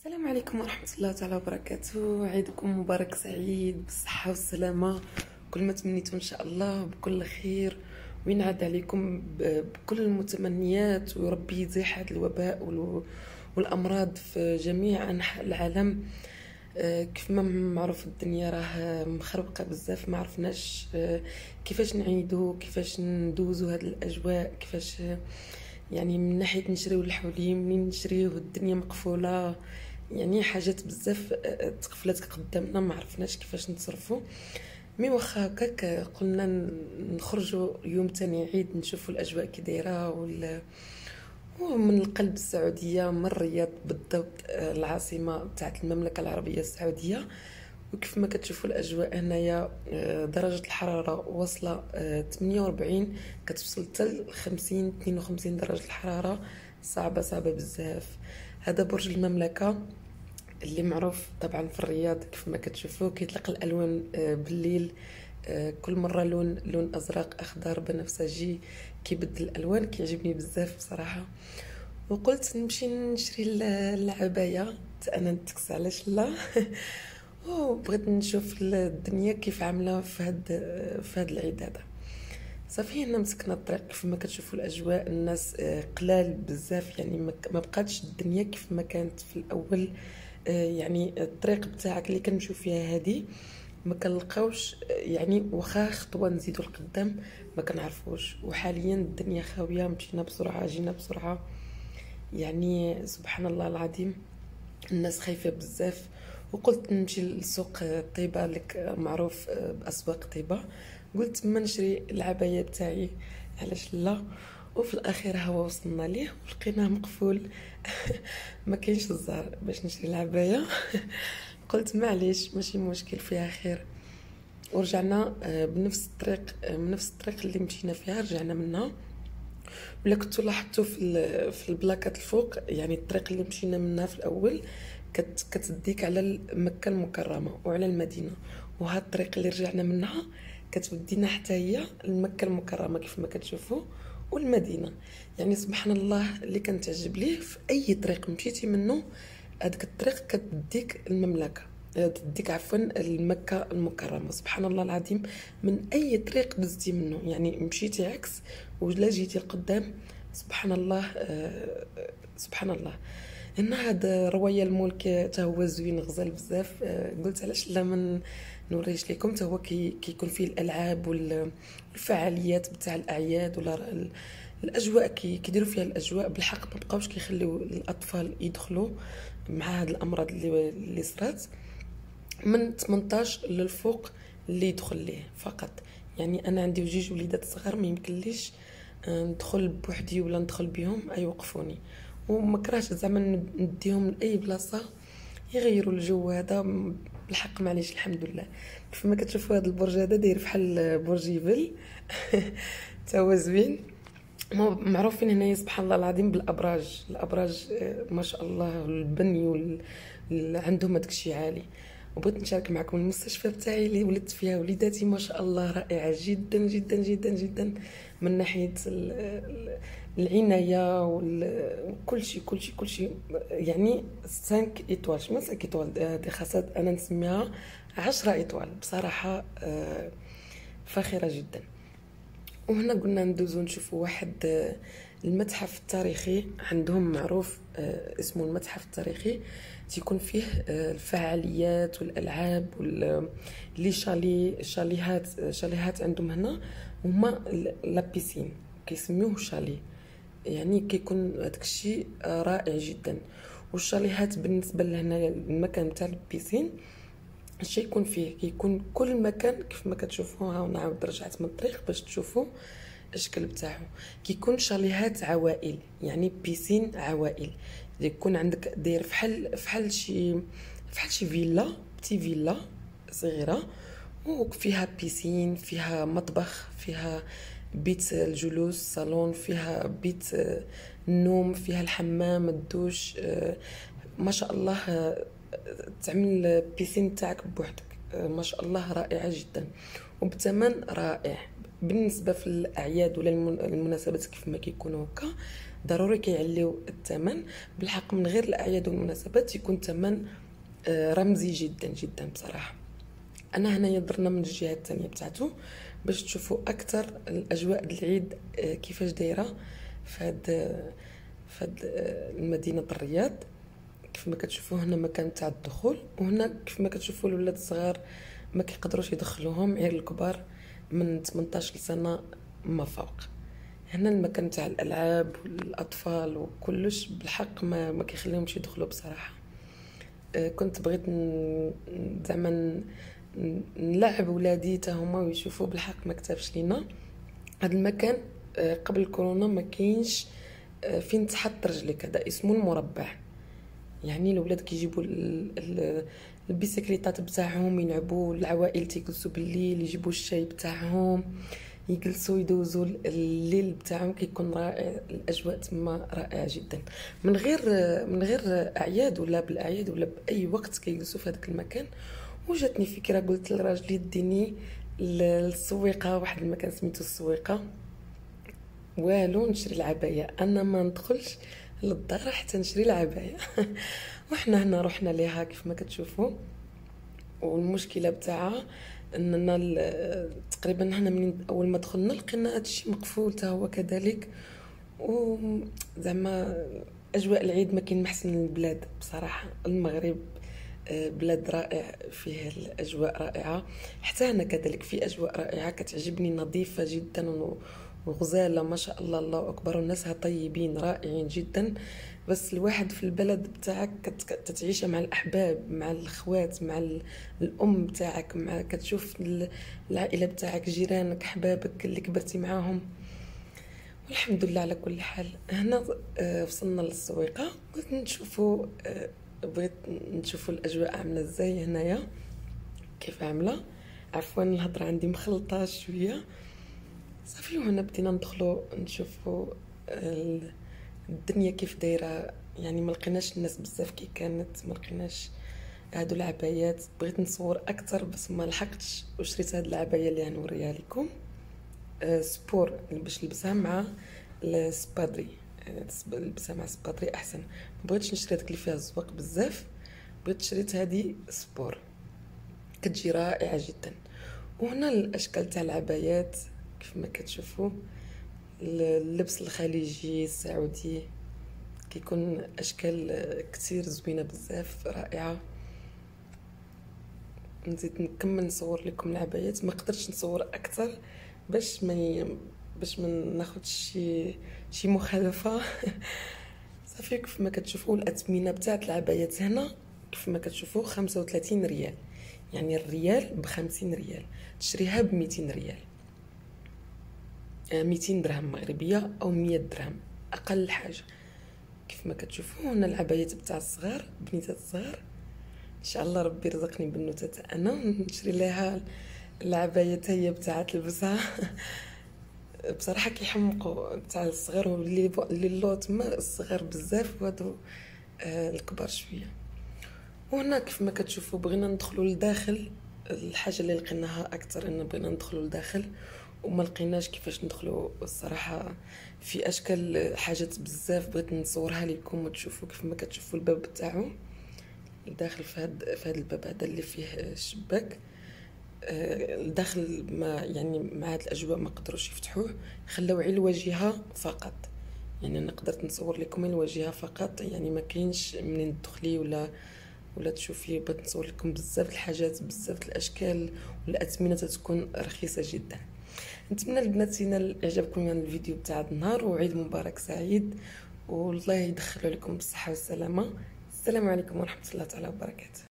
السلام عليكم ورحمة الله تعالى وبركاته. عيدكم مبارك سعيد بالصحة والسلامة. كل ما تمنيتوا إن شاء الله بكل خير، وينعاد عليكم بكل المتمنيات، وربي يزيح هذا الوباء والأمراض في جميع أنحاء العالم. كيف ما معروف الدنيا راه مخربقة بزاف، ما عرفناش كيفاش نعيدو، كيفاش ندوزو هاد الأجواء، كيفاش يعني من ناحية نشريو الحولي منين نشريوه، الدنيا مقفولة، يعني حاجات بزاف تقفلت قدامنا، ما عرفناش كيفاش نتصرفوا. مي واخا هكاك قلنا نخرجوا يوم تاني عيد نشوفوا الاجواء كي دايره ومن القلب السعوديه، من الرياض بالضبط، العاصمه تاعت المملكه العربيه السعوديه. وكيف ما كتشوفوا الاجواء هنايا، درجه الحراره واصله 48، كتوصل حتى 50 52 درجه الحراره. صعبه صعبه بزاف. هذا برج المملكه اللي معروف طبعا في الرياض. كيف ما كتشوفوا كيطلق الالوان بالليل، كل مره لون ازرق، اخضر، بنفسجي، كيبدل الالوان، كيعجبني بزاف بصراحه. وقلت نمشي نشري العبايه، انا نتكس علاش لا. وبغيت نشوف الدنيا كيف عامله في هاد العيد هذا. صافي هنا مسكنا الطريق، كيف ما كتشوفوا الاجواء، الناس قلال بزاف، يعني ما بقاتش الدنيا كيف ما كانت في الاول. يعني الطريق بتاعك اللي كنمشيو فيها هادي ما كنلقاوش، يعني واخا خطوه نزيدو القدام ما كنعرفوش. وحاليا الدنيا خاويه، مشينا بسرعه جينا بسرعه، يعني سبحان الله العظيم. الناس خايفه بزاف. وقلت نمشي لسوق طيبه، لك معروف باسواق طيبه. قلت ما نشري العبايه بتاعي، علاش لا. وفي الاخير هو وصلنا ليه ولقيناه مقفول. ما كاينش الزهر باش نشري العبايه. قلت معليش ماشي مشكل، فيها خير. ورجعنا بنفس الطريق اللي مشينا فيها، رجعنا منها. ولا كنتو لاحظتوا في البلاكات الفوق، يعني الطريق اللي مشينا منها في الاول كتديك على مكة المكرمة وعلى المدينة، وهاد الطريق اللي رجعنا منها كتودينا حتى هي لمكة المكرمة كيف ما كتشوفوا، والمدينة. يعني سبحان الله اللي كنتعجب ليه في اي طريق مشيتي منه، هذيك الطريق كتديك المملكة، تديك عفوا المكة المكرمة. سبحان الله العظيم، من أي طريق دزتي منه، يعني مشيتي عكس ولا جيتي القدام، سبحان الله. سبحان الله. هنا هذا رويال مول تا هو زوين غزال بزاف. قلت علاش لا من نوريش لكم. تا هو كيكون فيه الالعاب والفعاليات بتاع الاعياد، ولا الاجواء كيديروا فيها الاجواء بالحق. ما بقاوش كيخليو الاطفال يدخلوا مع هاد الامراض اللي صرات. من 18 للفوق اللي يدخل ليه فقط. يعني انا عندي وجيج وليدات صغار، ما يمكنليش ندخل بوحدي ولا ندخل بهم، يوقفوني. وما كرهش زعما نديهم لاي بلاصه يغيروا الجو هذا. بالحق معليش، الحمد لله. كيف ما كتشوفوا هذا البرج هذا داير بحال برج ايفل. تا هو زوين. معروفين هنايا سبحان الله العظيم الابراج ما شاء الله، البني عندهم هذاك الشيء عالي. وبغيت نشارك معكم المستشفى بتاعي اللي ولدت فيها وليداتي، ما شاء الله رائعه جدا جدا جدا جدا، من ناحيه العنايه وكل شيء كل شيء كل شيء. يعني 5 ايطوال، ما 5 ايطوال، هذه خاصه انا نسميها 10 ايطوال بصراحه. فاخره جدا. وهنا قلنا ندوزو نشوفوا واحد المتحف التاريخي عندهم، معروف اسمه المتحف التاريخي. تيكون فيه الفعاليات والالعاب اللي شاليهات عندهم هنا، هما لابيسين كيسميوه شالي. يعني كيكون هذاك الشيء رائع جدا. والشاليهات بالنسبه لهنا المكان تاع البيسين، الشيء يكون فيه كيكون كل مكان كيف ما كتشوفوا. ها نعاود رجعت من الطريق باش تشوفوا الشكل بتاعه. كيكون شاليهات عوائل، يعني بيسين عوائل، يكون عندك داير فحال شي فيلا، بتي فيلا صغيره، وفيها بيسين، فيها مطبخ، فيها بيت الجلوس صالون، فيها بيت النوم، فيها الحمام الدوش. ما شاء الله. تعمل بيسين تاعك بوحدك. ما شاء الله رائعه جدا، وبثمن رائع. بالنسبه في الاعياد ولا المناسبات كيف ما كيكونوا هكا، ضروري كيعليو الثمن. بالحق من غير الاعياد والمناسبات يكون ثمن رمزي جدا جدا بصراحه. انا هنايا درنا من الجهه الثانيه بتاعته باش تشوفوا اكثر الاجواء العيد كيفاش دايره فهاد المدينه الرياض. كيف ما كتشوفوا هنا مكان تاع الدخول، وهنا كيف ما كتشوفوا الاولاد الصغار ما كيقدروش يدخلوهم غير الكبار من 18 سنه ما فوق. هنا المكان تاع الالعاب والاطفال وكلش بالحق ما كيخليهمش يدخلوا بصراحه. كنت بغيت زعما نلعب ولادي حتى هما ويشوفوا بالحق ما كتبش لينا هذا المكان. قبل كورونا ما كاينش فين تحط رجلك، هذا اسمه المربع. يعني الاولاد كيجيبوا البيسيكليطات بتاعهم يلعبوا، العوائل تيجلسوا بالليل يجيبوا الشاي بتاعهم يجلسوا يدوزوا الليل بتاعهم، كيكون رائع. الاجواء تما رائعه جدا من غير اعياد ولا بالاعياد ولا باي وقت كيجلسوا في هذاك المكان. وجاتني فكره، قلت لراجلي ديني للسويقه، واحد المكان سميتو السويقه، والو نشري العبايه. انا ما ندخلش للدار حتى نشري العبايه. وحنا هنا رحنا ليها كيف ما كتشوفوا. والمشكله بتاعها اننا تقريبا هنا من اول ما دخلنا لقينا هادشي مقفول حتى هو كذلك. وزعما اجواء العيد ما كاين محسن من البلاد بصراحه. المغرب بلاد رائع، فيه الاجواء رائعه. حتى هنا كذلك في اجواء رائعه كتعجبني، نظيفه جدا وغزاله ما شاء الله، الله اكبر. والناس طيبين رائعين جدا. بس الواحد في البلد بتاعك تتعيش مع الاحباب، مع الاخوات، مع الام بتاعك، مع كتشوف العائله بتاعك، جيرانك، احبابك اللي كبرتي معاهم. والحمد لله على كل حال. هنا وصلنا للسويقه، بغيت نشوفوا الاجواء عامله ازاي هنايا كيف عامله. عفوا الهضره عندي مخلطه شويه صافي. وهنا بدينا ندخلوا نشوفوا الدنيا كيف دايره. يعني ما لقيناش الناس بزاف كي كانت، ما لقيناش هادو العبايات. بغيت نصور اكثر بس ما لحقتش، وشريت هاد العبايه اللي غنوريها لكم سبور باش نلبسها مع السبادري. نلبسها مع سبادري احسن. ما بغيتش نشري داك اللي فيها الزواق بزاف، بغيت شريت هذه سبور كتجي رائعه جدا. وهنا الاشكال تاع العبايات كيف ما كتشوفوا. اللبس الخليجي السعودي كيكون اشكال كتير زوينه بزاف رائعه. نزيد نكمل نصور لكم العبايات. ما قدرتش نصور اكثر باش ما ناخذش شي مخالفه. صافي كيف ما كتشوفوا الاثمنه بتاعت العبايات هنا كيف ما كتشوفوا 35 ريال. يعني الريال ب50 ريال، تشريها ب200 ريال، 200 درهم مغربيه او 100 درهم اقل حاجه. كيف ما كتشوفوا هنا العبايات بتاع الصغار، بنيتات الصغار. ان شاء الله ربي رزقني بنوته انا نشري لها العبايات هي بتاعه تلبسها. بصراحه كيحمقوا تاع الصغار، واللي اللوط ما الصغار بزاف وهادو الكبار شويه. وهنا كيف ما كتشوفوا بغينا ندخلوا لداخل. الحاجه اللي لقيناها اكثر ان بغينا ندخلوا لداخل وما لقيناش كيفاش ندخلوا الصراحه. في اشكال حاجات بزاف بغيت نصورها لكم وتشوفوا. كيف ما كتشوفوا الباب بتاعو الداخل في هذا الباب هذا اللي فيه الشباك. الداخل ما يعني مع هاد الاجواء ما قدروش يفتحوه، خلاو غير الواجهه فقط. يعني انا قدرت نصور لكم الواجهه فقط، يعني ما كاينش منين تدخلي ولا تشوفي. بغيت نصور لكم بزاف الحاجات، بزاف الاشكال، والاثمنه تكون رخيصه جدا. نتمنى البنات ينال اعجابكم الفيديو بتاع النهار، وعيد مبارك سعيد، والله يدخلوا لكم بالصحه والسلامه. السلام عليكم ورحمه الله تعالى وبركاته.